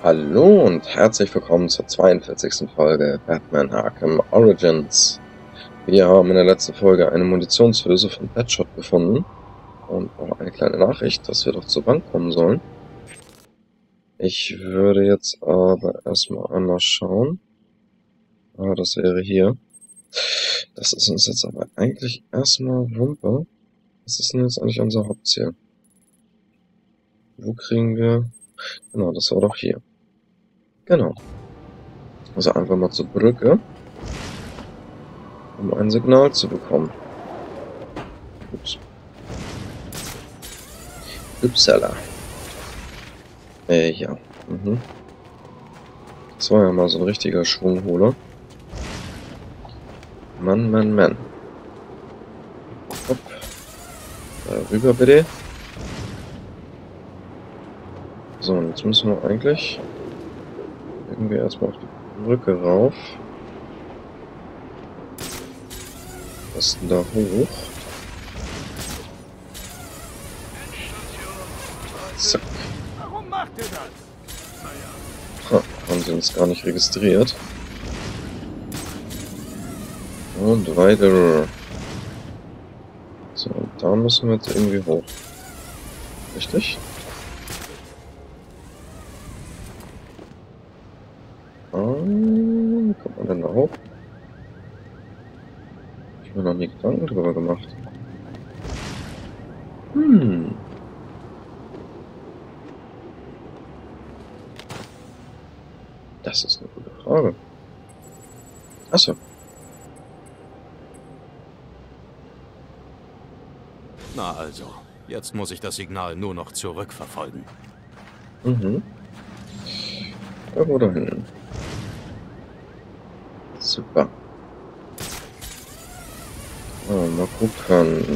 Hallo und herzlich willkommen zur 42. Folge Batman Arkham Origins. Wir haben in der letzten Folge eine Munitionshülse von Deadshot gefunden und auch eine kleine Nachricht, dass wir doch zur Bank kommen sollen. Ich würde jetzt aber erstmal einmal schauen. Das wäre hier. Das ist uns jetzt aber eigentlich erstmal Wumpe. Was ist denn jetzt eigentlich unser Hauptziel? Wo kriegen wir... Genau, das war doch hier. Genau. Also einfach mal zur Brücke, um ein Signal zu bekommen. Ups. Upsala. Ja. Das war ja mal so ein richtiger Schwungholer. Mann. Hopp. Da rüber bitte. So, und jetzt müssen wir eigentlich irgendwie erstmal auf die Brücke rauf. Was ist denn da hoch? Zack. Warum macht ihr das? Haben sie uns gar nicht registriert. Und weiter. So, und da müssen wir jetzt irgendwie hoch. Richtig? Wie kommt man denn da hoch? Ich habe mir noch nie Gedanken drüber gemacht. Das ist eine gute Frage. Achso. Na also, jetzt muss ich das Signal nur noch zurückverfolgen. Irgendwo dahin. Super. Mal gucken.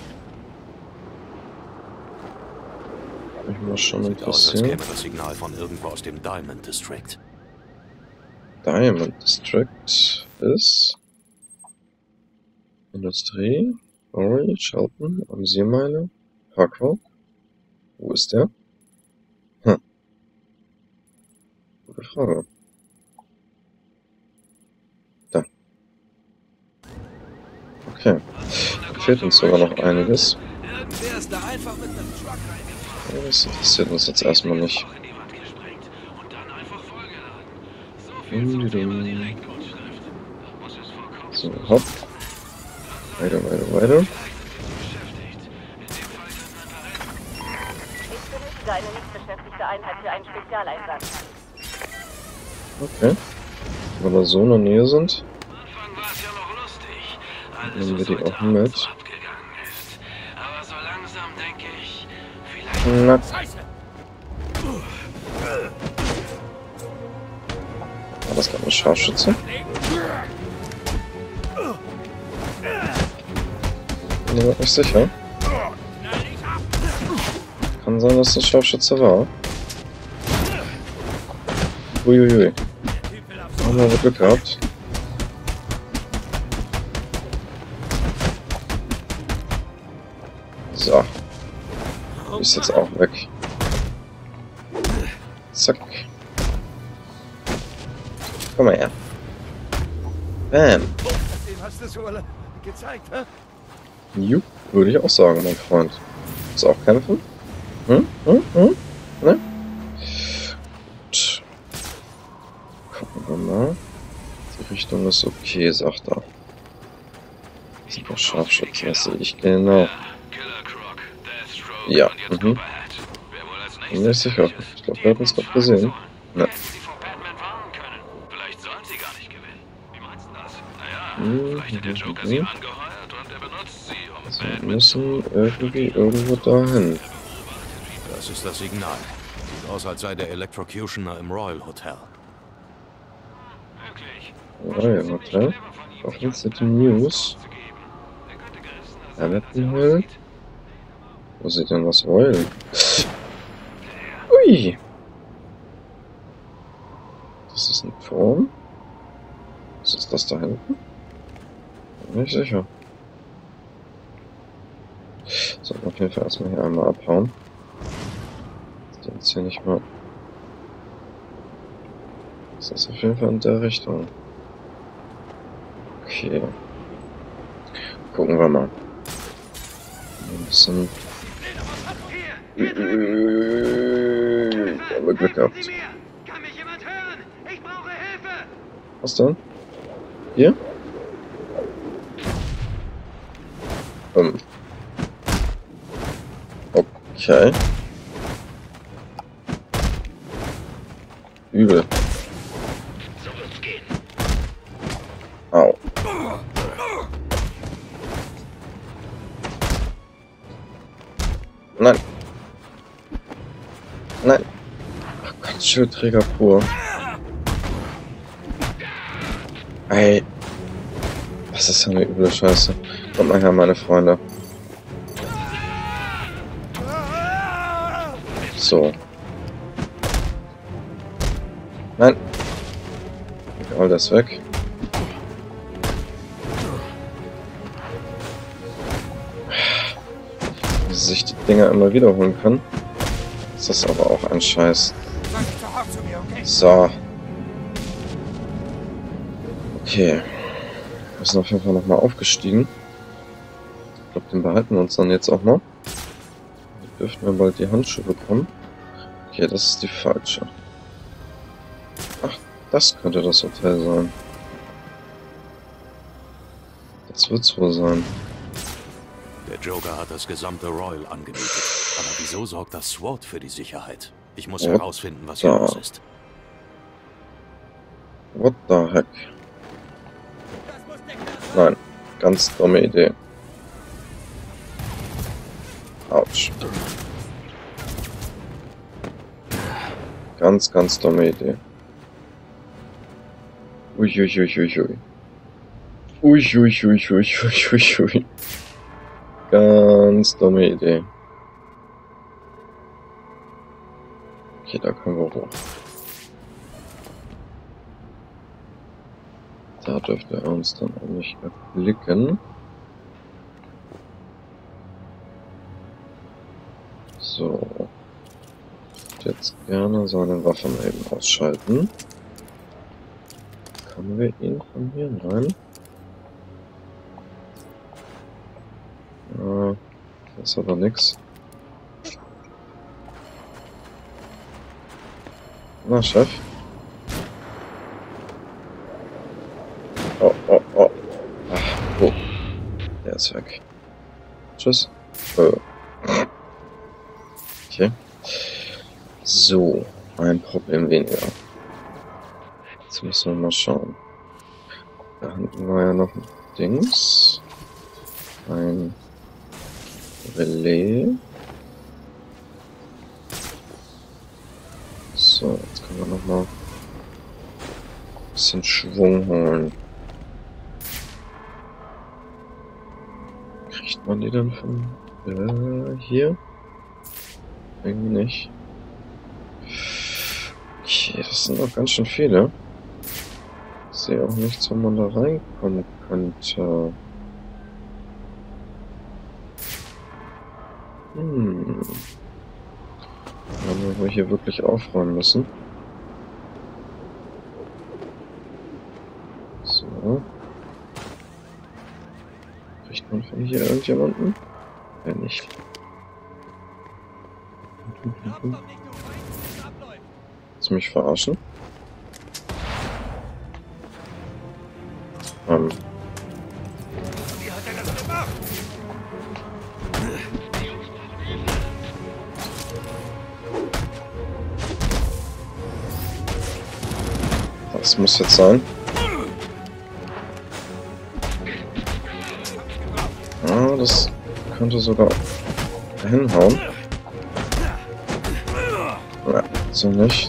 Ich muss schon Sieht aus, als interessieren. käme das Signal von irgendwo aus dem Diamond District. Diamond District ist Industrie, Orange, Shelton, Amsiermeile, Parkrock. Wo ist der? Gute Frage. Da. Okay. Da fehlt uns sogar noch einiges. Irgendwer ist da einfach mit einem Truck reingefahren. Das interessiert uns jetzt erstmal nicht. In die Wand gesprengt und dann einfach vollgeladen. So viel zum Thema Direktkurzschrift. Da muss es vorkommen. So, hopp. Weiter. Beschäftigt. In dem Fall könnte man verrennen. Ich benötige eine nicht beschäftigte Einheit für einen Spezialeinsatz. Okay. Wenn wir so in der Nähe sind, Am Anfang war es ja noch lustig. Alles, nehmen wir was die heute auch Abend mit. so abgegangen ist. Aber so langsam denke ich, vielleicht... Na, Scheiße! war das gerade ein Scharfschütze? Bin mir nicht sicher. Kann sein, dass das Scharfschütze war. Uiuiui. Haben wir Glück gehabt. So. Ist jetzt auch weg. Zack. Komm mal her. Bam. Dem hast du es wohl gezeigt, hä? Jupp, würde ich auch sagen, mein Freund. Willst du auch kämpfen? Ne? Gut. Gucken wir mal. Die Richtung ist okay, sagt er. Sind doch Scharfschützen, das sehe ich genau. Killer Croc, Deathstroke Ja, und jetzt Copperhead. Wer wohl als Bin mir nächstes sicher. Ich glaube, wir hatten es gerade gesehen. Ne. Hätten sie vor Batman warnen können. Vielleicht sollen sie gar nicht gewinnen. Wie meinst du das? Naja, vielleicht hat der Joker sie angeheuert und er benutzt sie, um Also wir Batman müssen irgendwie irgendwo dahin. Das ist das Signal. Sieht aus, als sei der Electrocutioner im Royal Hotel. Wirklich. Royal Hotel. Gotham City News. Everton Hill. Wo sieht denn das Royal? Ui! Das ist ein Turm. Was ist das da hinten? Bin nicht sicher. Sollten auf jeden Fall erstmal hier einmal abhauen. Dass die uns hier nicht mal Das ist auf jeden Fall in der Richtung. Okay. Gucken wir mal. Ein bisschen... haben wir Glück gehabt. Kann mich jemand hören? Ich brauche Hilfe! Was denn? Hier? Okay. Übel. So wird's gehen. Au. Nein. Nein. Ach Gott, Schildträger pur. Ey. Das ist ja eine üble Scheiße. Kommt mal her, meine Freunde. So. Nein. Egal, das ist weg. Wie sich die Dinger immer wiederholen können. Ist das aber auch ein Scheiß. So. Okay. Wir sind auf jeden Fall nochmal aufgestiegen. Ich glaube, den behalten wir uns dann jetzt auch noch. Dürften wir bald die Handschuhe bekommen. Okay, das ist die falsche. Ach, das könnte das Hotel sein. Das wird's wohl sein. Der Joker hat das gesamte Royal angemietet. Aber wieso sorgt das SWAT für die Sicherheit? Ich muss herausfinden, was hier los ist. What the heck? Nein, ganz dumme Idee. Autsch. Ganz dumme Idee. Uiuiuiuiui. Uiuiuiuiui. Ganz dumme Idee. Okay, da können wir hoch. Da dürfte er uns dann auch nicht erblicken. So. Jetzt gerne seine Waffe mal eben ausschalten. Können wir ihn von hier rein? Das ist aber nix. Na, Chef. Oh. Ach, oh. Der ist weg. Tschüss. Okay. So, ein Problem weniger. Jetzt müssen wir mal schauen. Da hinten war ja noch ein Dings. Ein Relais. So, jetzt können wir noch mal ein bisschen Schwung holen. Kriegt man die dann von hier? Irgendwie nicht. Okay, das sind noch ganz schön viele. Ich sehe auch nichts, wo man da reinkommen könnte. Haben wir wohl hier wirklich aufräumen müssen. So. Kriegt man von hier irgendjemanden? Ja, nicht. Willst du mich verarschen? Das muss jetzt sein. Ah, das könnte sogar hinhauen. Ja, so nicht.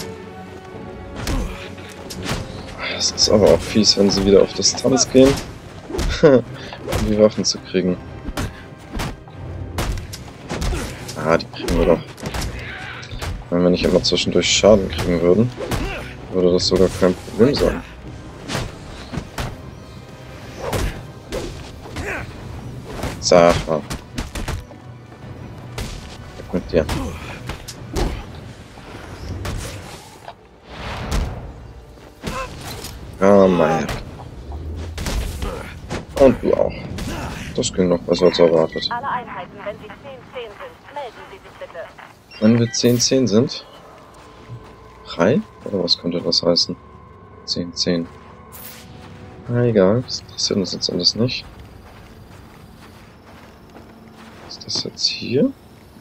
Das ist aber auch fies, wenn sie wieder auf Distanz gehen, um die Waffen zu kriegen. Ah, die kriegen wir doch. Wenn wir nicht immer zwischendurch Schaden kriegen würden, würde das sogar kein Problem sein. Sag mal. Weg mit dir. Komm mal her. Und du auch. Das ging noch besser als erwartet. Alle Einheiten, wenn sie 10-10 sind, melden Sie sich bitte. Wenn wir 10-10 sind? 3? Oder was könnte das heißen? 10-10. Na egal, das interessiert uns jetzt alles nicht. Ist das jetzt hier?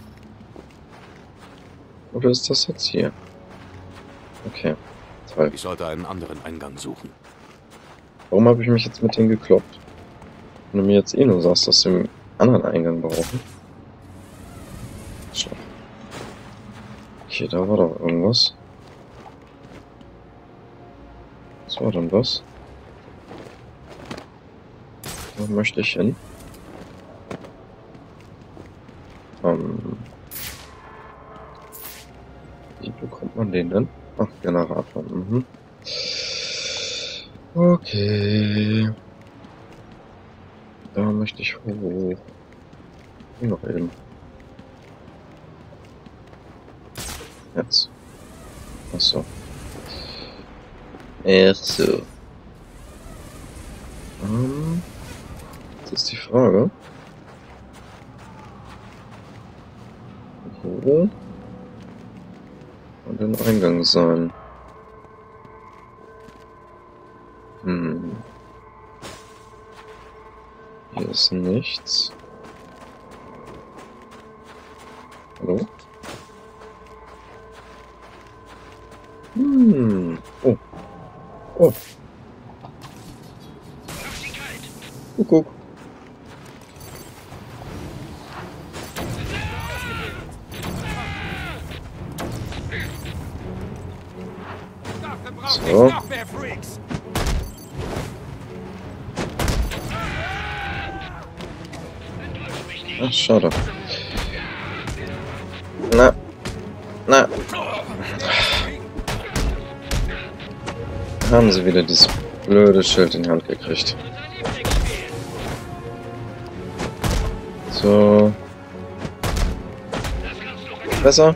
Oder ist das jetzt hier? Okay, toll. Ich sollte einen anderen Eingang suchen. Warum habe ich mich jetzt mit denen gekloppt? Wenn du mir jetzt eh nur sagst, dass wir einen anderen Eingang brauchen. Schau. Okay, da war doch irgendwas. Was war denn das? Wo möchte ich hin? Wie bekommt man den denn? Ach, Generator. Mhm. Okay. Da möchte ich hoch. Noch eben. Jetzt. Achso. So. Das ist die Frage. Wo kann der Eingang sein? Hier ist nichts. Hallo? Oh. Oh. Guck. So. Ach, schade. Na. Haben sie wieder dieses blöde Schild in die Hand gekriegt. So. Besser.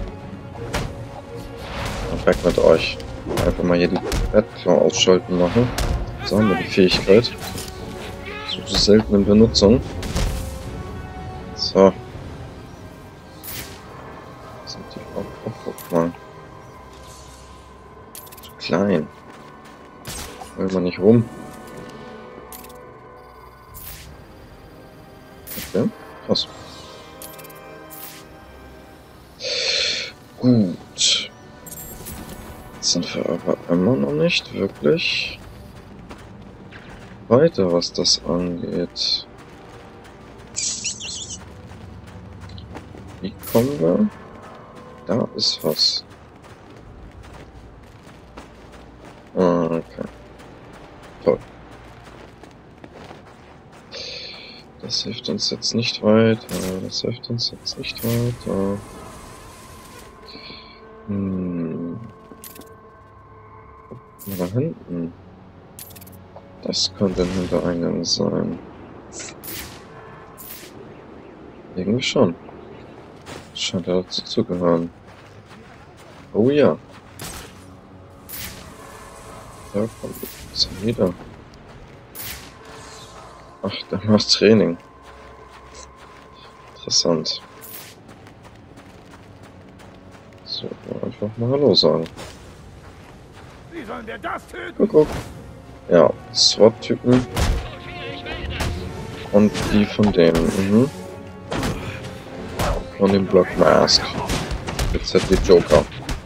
Und weg mit euch. Einfach mal hier die Bettklaue ausschalten machen. So haben wir die Fähigkeit. So selten in Benutzung. So. Sind die auch? Guck mal. Zu klein. Will man nicht rum. Okay, krass. Gut. Jetzt sind wir aber immer noch nicht wirklich weiter, was das angeht. Wie kommen wir? Da ist was. Okay. Toll. Das hilft uns jetzt nicht weiter. Das hilft uns jetzt nicht weiter. Guck mal da hinten. Das könnte ein Hintereingang sein. Irgendwie schon. Scheint ja dazu zu gehören. Oh ja. Da kommt es wieder. Ach, der macht Training. Interessant. So, einfach mal Hallo sagen. Wie sollen wir das töten? Guck. Ja, SWAT-Typen. Und die von denen. Von dem Block Mask. Jetzt hat die Joker.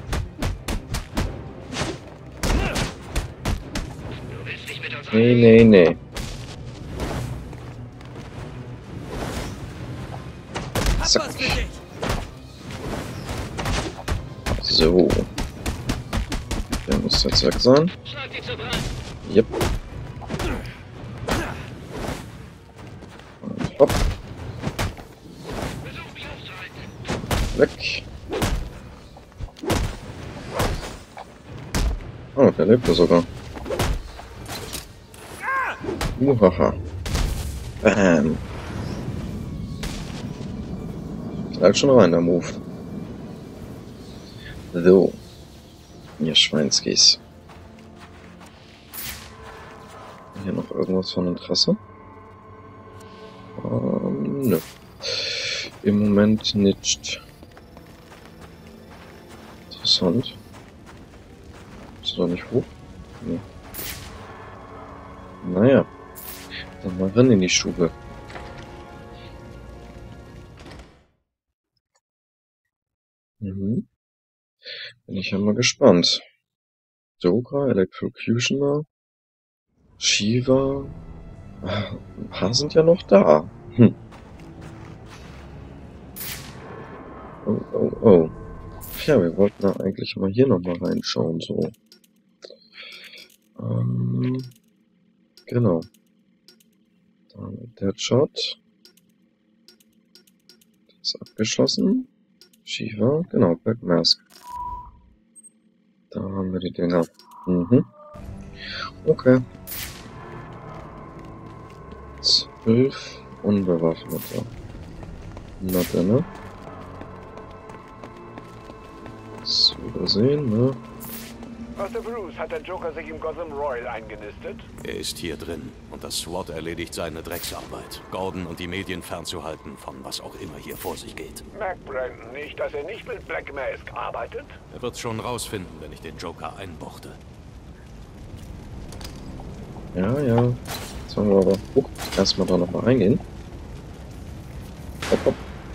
Nee. Zack. So. Der muss jetzt weg sein. Yep. Und hopp. Weg. Oh, der lebt ja sogar. Haha. Bam. Halt schon rein, der Move. So. Ihr Schweinskis. irgendwas von Interesse? Nö. Im Moment nicht. Interessant. Ist doch nicht hoch? Nee. Naja. Dann mal rein in die Stube. Bin ich ja mal gespannt. Joker, Electrocutioner, Shiva. Ein paar sind ja noch da. Oh, oh, oh. Ja, wir wollten da eigentlich mal hier nochmal reinschauen, so. Genau. Dann Deadshot. Das ist abgeschlossen. Shiva, genau, Black Mask. Da haben wir die Dinger. Okay. 12 Unbewaffnete. Na dann, ne? Das übersehen, ne? Master Bruce, hat der Joker sich im Gotham Royal eingenistet? Er ist hier drin und das SWAT erledigt seine Drecksarbeit. Gordon und die Medien fernzuhalten von was auch immer hier vor sich geht. Merkt Brandon nicht, dass er nicht mit Black Mask arbeitet? Er wird's schon rausfinden, wenn ich den Joker einbuchte. Ja, ja. Jetzt wollen wir aber erstmal da nochmal reingehen. Hopp, hopp.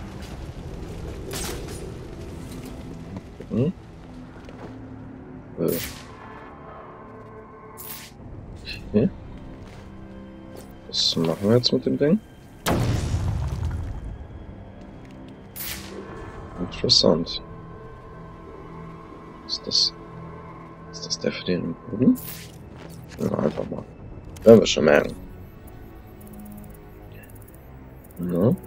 Okay. Was machen wir jetzt mit dem Ding? Interessant. Ist das der für den im Boden? Ja, einfach mal. Werden wir schon merken. Na?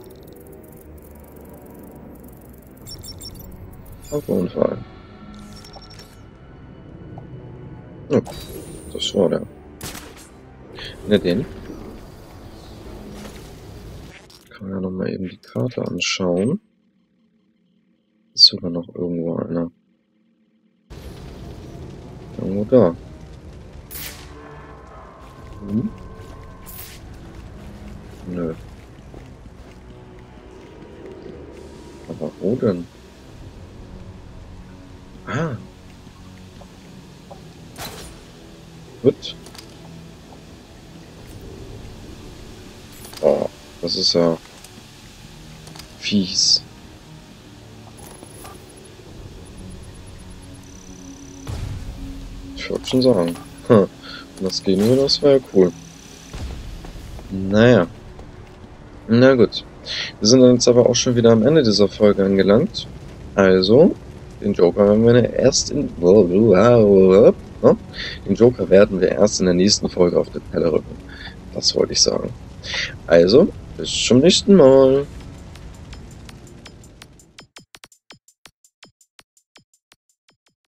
Auf Unfall. Ja, das war der. Ne, den. Kann ja noch mal eben die Karte anschauen. Ist sogar noch irgendwo einer. Irgendwo da. Nö. Aber wo denn? Ah. Gut. Oh, das ist ja fies. Ich würde schon sagen. Wenn das gehen würde, das wäre ja cool. Naja. Na gut. Wir sind dann jetzt aber auch schon wieder am Ende dieser Folge angelangt. Also, den Joker werden wir erst in... Den Joker werden wir erst in der nächsten Folge auf die Pelle rücken. Das wollte ich sagen. Also, bis zum nächsten Mal.